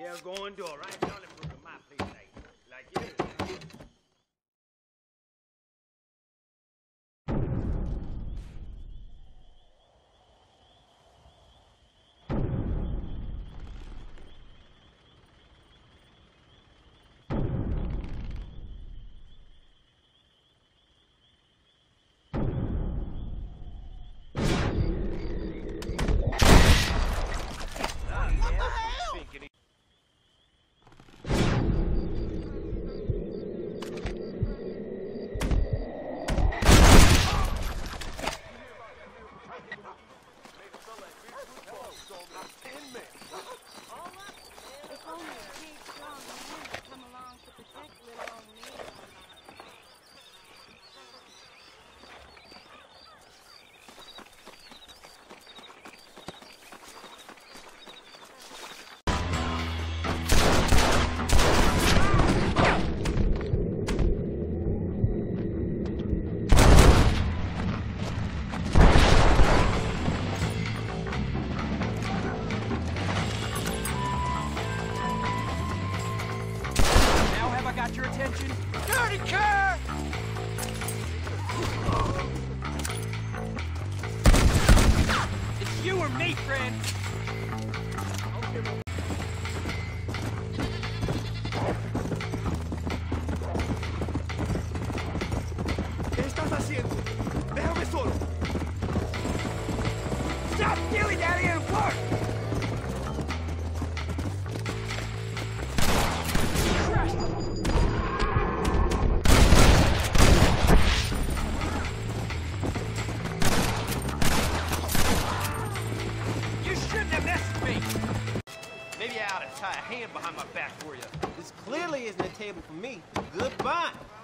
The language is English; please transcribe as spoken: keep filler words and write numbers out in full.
They're going to right down in front of my place like, like you. Got your attention? Dirty car! It's you or me, friend! ¿Qué estás haciendo? Déjame solo. Stop doing that and work! Maybe I ought to tie a hand behind my back for you. This clearly isn't a table for me. Goodbye.